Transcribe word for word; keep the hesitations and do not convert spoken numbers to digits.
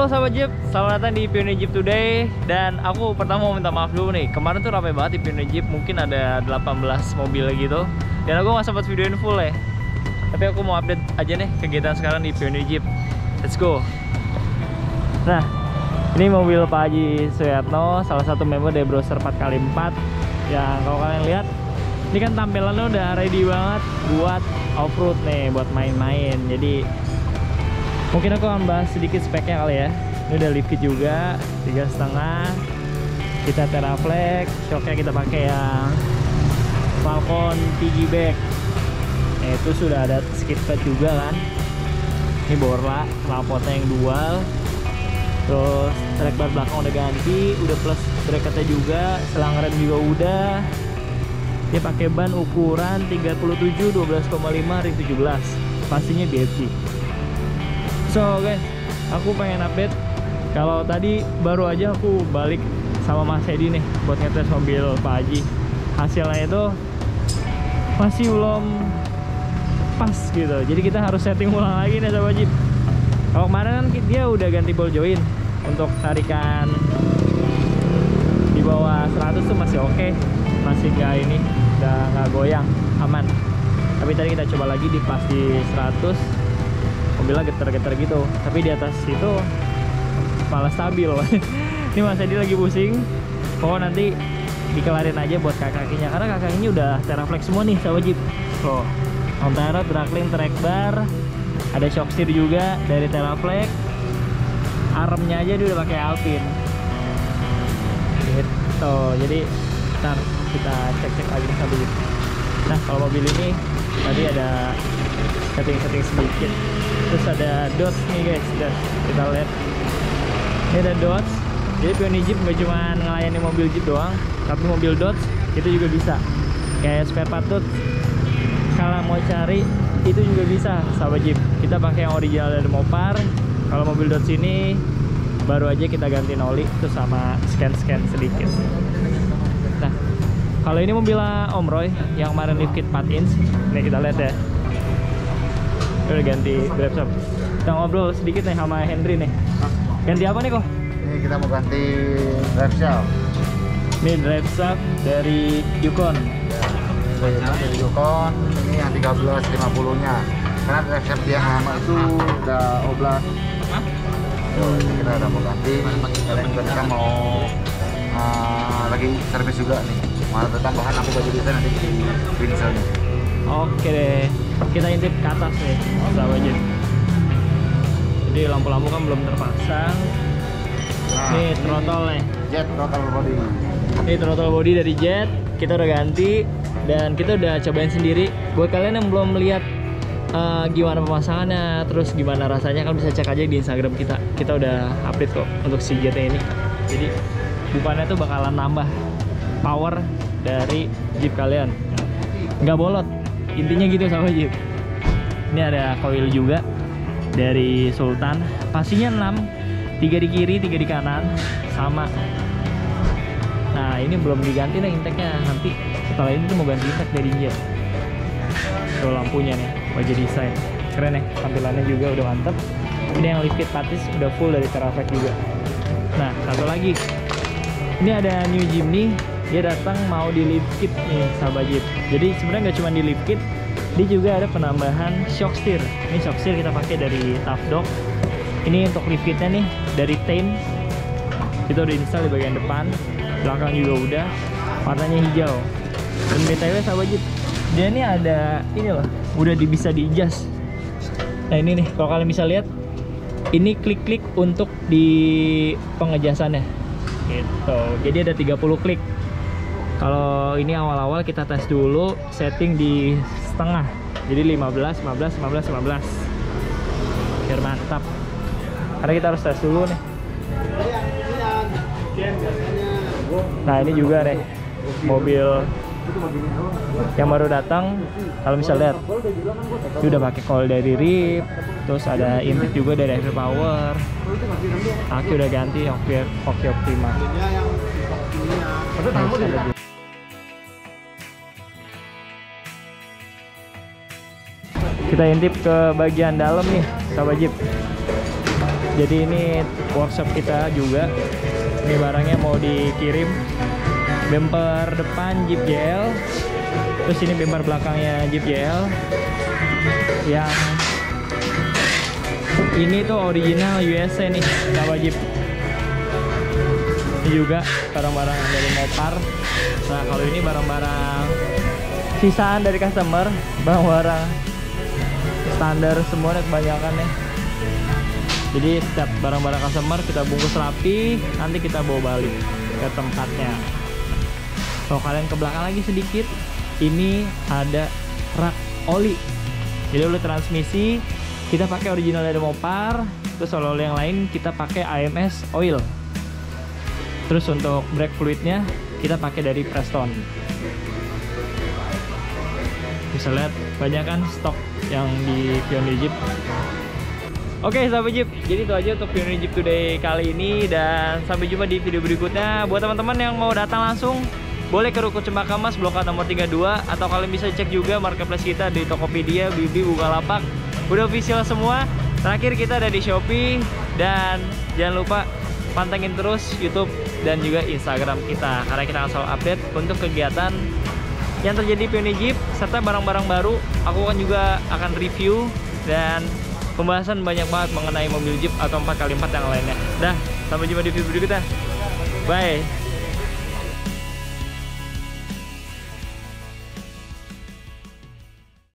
sahabat Jeep, selamat datang di Pioneer Jeep Today. Dan aku pertama mau minta maaf dulu nih. Kemarin tuh ramai banget di Pioneer Jeep, mungkin ada delapan belas mobil gitu. Dan aku gak sempat videoin full ya. Tapi aku mau update aja nih kegiatan sekarang di Pioneer Jeep. Let's go. Nah, ini mobil Pak Haji Suyatno, salah satu member dari browser empat kali empat. Yang kalau kalian lihat, ini kan tampilannya udah ready banget buat off-road nih, buat main-main. Jadi mungkin aku akan bahas sedikit speknya kali ya. Ini udah lift kit juga, tiga setengah. Kita Teraflex, shocknya kita pakai yang Falcon piggyback. Nah, itu sudah ada skid pad juga kan. Ini Borla, knalpotnya yang dual. Terus track bar belakang udah ganti, udah plus bracketnya juga, selang rem juga udah. Dia pakai ban ukuran tiga puluh tujuh dua belas koma lima ring tujuh belas. Pastinya B F G. So guys, aku pengen update. Kalau tadi baru aja aku balik sama Mas Edi nih buat ngetes mobil Pak Haji. Hasilnya itu masih belum pas gitu. Jadi kita harus setting ulang lagi nih sahabat Jeep. Kalau kemarin kan dia udah ganti ball joint untuk tarikan di bawah seratus tuh masih oke, masih nggak ini, udah nggak goyang, aman. Tapi tadi kita coba lagi di pas di seratus. Mobilnya geter-geter gitu, tapi di atas itu malah stabil. Ini Mas Edi lagi pusing. Oh, nanti dikelarin aja buat kaki-kakinya, karena kaki-kakinya udah Teraflex semua nih sahabat Jeep. Oh, Ontero, Dragling, track bar, ada shock steer juga dari Teraflex. Armnya aja dia udah pakai Alpine. Gitu. Jadi ntar kita cek-cek lagi sahabat Jeep. Nah, kalau mobil ini tadi ada setting-setting sedikit. Terus ada dots nih guys, guys. Kita lihat. Ini ada dots. Jadi Pioneer Jeep gak cuma ngelayani mobil Jeep doang, tapi mobil dots itu juga bisa. Kayak spare part dots. Kalau mau cari itu juga bisa sahabat Jeep. Kita pakai yang original dari Mopar. Kalau mobil dots ini baru aja kita ganti oli terus sama scan-scan sedikit. Nah, kalau ini mobil Om Roy yang kemarin lift kit empat inch. Nih kita lihat ya. Udah ganti drive shaft. Kita ngobrol sedikit nih sama Henry nih. Ganti apa nih kok? Ini kita mau ganti drive shaft. Ini drive shaft dari Yukon. Ya, dari Yukon. Ini yang tiga belas lima puluh nya. Karena drive shaft yang lama itu udah oblas. Hmm. Kita udah mau ganti. Dan juga kita mau uh, lagi servis juga nih. Mau ada tambahan lampu baju desain nanti di windshield nih. Oke deh, kita intip ke atas nih sahabat Jeep. Jadi lampu-lampu kan belum terpasang. Nah, nih throttle nih, Jet throttle body. Ini throttle body dari Jet, kita udah ganti. Dan kita udah cobain sendiri. Buat kalian yang belum melihat uh, gimana pemasangannya, terus gimana rasanya, kan bisa cek aja di Instagram kita. Kita udah update kok untuk si Jet ini. Jadi bukannya tuh bakalan nambah power dari Jeep kalian, nggak bolot. Intinya gitu sama Jeep. Ini ada coil juga dari Sultan. Pastinya enam, tiga di kiri, tiga di kanan, sama. Nah, ini belum diganti nih intake-nya. Nanti setelah ini tuh mau ganti intake dari Jeep. Tuh lampunya nih, wajah desain. Keren ya, tampilannya juga udah mantep. Ini yang lift kit patis udah full dari Teraflex juga. Nah, satu lagi. Ini ada New Jimny. Dia datang mau di lift kit nih sahabat Jeep. Jadi sebenarnya nggak cuma di lift kit, dia juga ada penambahan shock steer. Ini shock steer kita pakai dari Tough Dog. Ini untuk lift kitnya nih dari Tame. Kita udah install di bagian depan, belakang juga udah. Warnanya hijau. Dan B T W sahabat Jeep, dia ini ada ini loh, udah di, bisa di adjust. Nah ini nih, kalau kalian bisa lihat, ini klik-klik untuk di pengejasannya. Gitu. Jadi ada tiga puluh klik. Kalau ini awal-awal kita tes dulu setting di setengah. Jadi lima belas, lima belas, lima belas, lima belas. Biar mantap. Karena kita harus tes dulu nih. Nah, ini juga nih mobil yang baru datang. Kalau bisa lihat, dia udah pakai coil dari R I P, terus ada intake juga dari Heavy Power. Aki udah ganti Hoki Optima. Nah, kita intip ke bagian dalam nih sahabat Jeep. Jadi ini workshop kita juga. Ini barangnya mau dikirim. Bumper depan Jeep J L. Terus ini bumper belakangnya Jeep J L. Yang ini tuh original U S A nih, sahabat Jeep. Ini juga barang-barang dari Mopar. Nah kalau ini barang-barang sisaan dari customer, barang-barang standar semuanya kebanyakan ya. Jadi setiap barang-barang customer kita bungkus rapi, nanti kita bawa balik ke tempatnya. Kalau kalian ke belakang lagi sedikit, ini ada rak oli. Jadi oli transmisi kita pakai original dari Mopar, terus oli yang lain kita pakai A M S oil. Terus untuk brake fluidnya kita pakai dari Preston. Bisa lihat banyak kan stok yang di Pioneer Jeep. Oke sahabat Jeep, jadi itu aja untuk Pioneer Jeep Today kali ini, dan sampai jumpa di video berikutnya. Buat teman-teman yang mau datang langsung, boleh ke Ruko Cempaka Mas Blok A nomor tiga puluh dua, atau kalian bisa cek juga marketplace kita di Tokopedia, Bibi, Bukalapak. Udah official semua. Terakhir kita ada di Shopee, dan jangan lupa pantengin terus YouTube dan juga Instagram kita, karena kita akan selalu update untuk kegiatan yang terjadi di Pioneer Jeep serta barang-barang baru. Aku kan juga akan review dan pembahasan banyak banget mengenai mobil Jeep atau empat kali empat yang lainnya. Dah, sampai jumpa di video berikutnya. Bye.